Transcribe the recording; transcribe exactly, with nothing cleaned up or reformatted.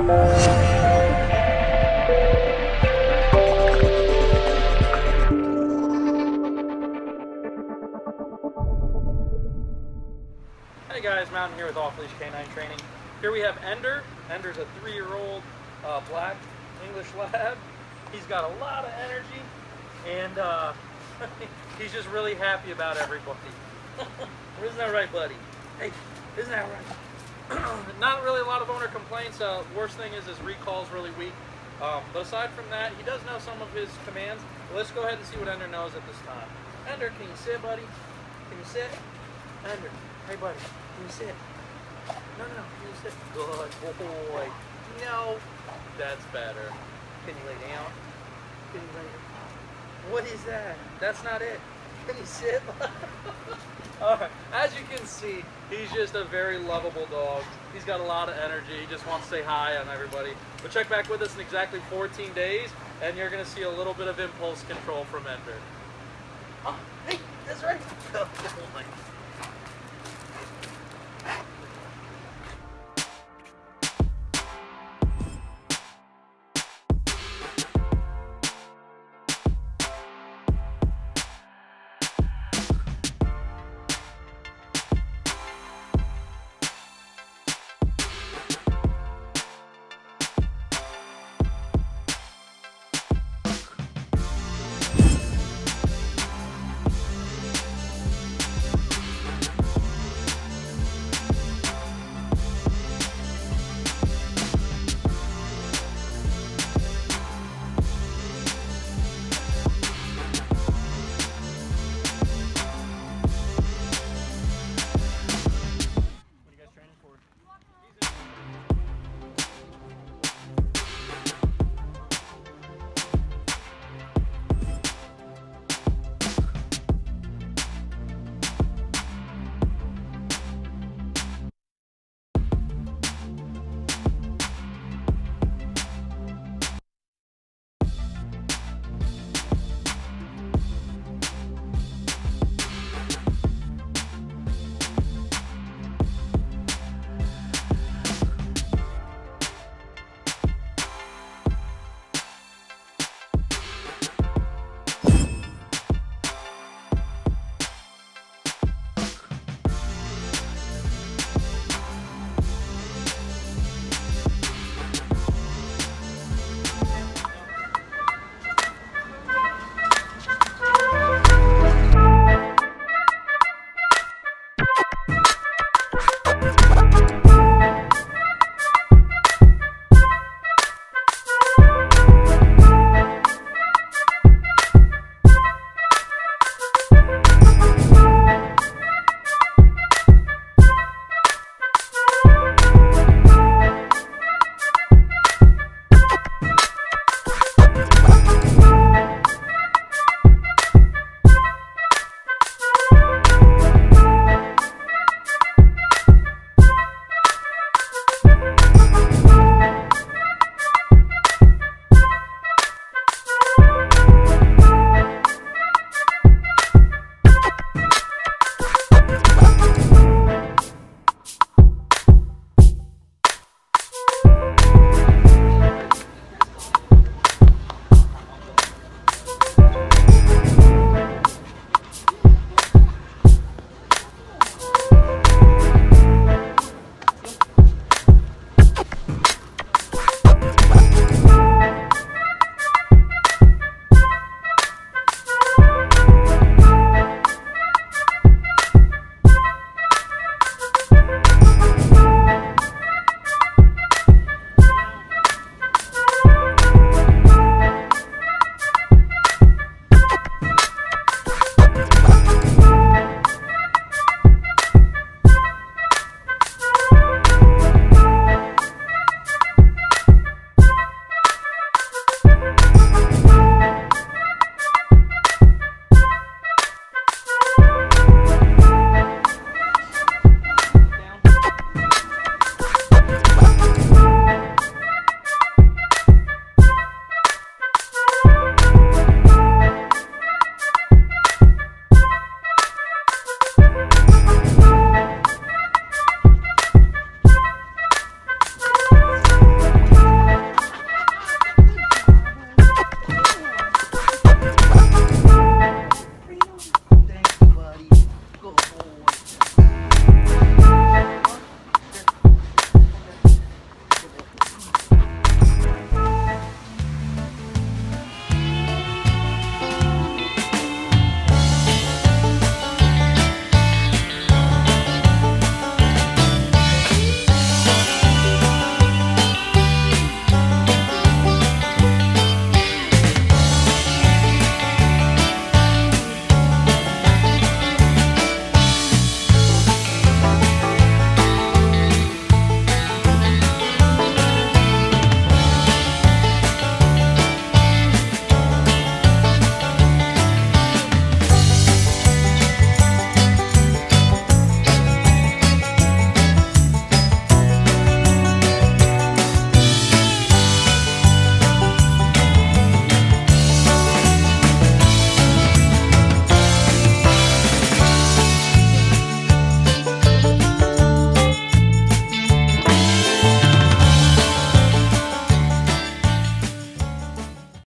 Hey guys, Mountain here with Off-Leash Canine Training. Here we have Ender. Ender's a three-year-old uh, black English Lab. He's got a lot of energy, and uh, he's just really happy about everybody. Isn't that right, buddy? Hey, isn't that right? Not really a lot of owner complaints. Uh, worst thing is his recall's really weak. Um, but aside from that, he does know some of his commands. Let's go ahead and see what Ender knows at this time. Ender, can you sit, buddy? Can you sit? Ender, hey, buddy. Can you sit? No, no, can you sit? Good boy. No, that's better. Can you lay down? Can you lay down? What is that? That's not it. Can you sit? Alright, as you can see, he's just a very lovable dog. He's got a lot of energy. He just wants to say hi on everybody. But check back with us in exactly fourteen days, and you're going to see a little bit of impulse control from Ender. Oh, hey, that's right. Oh,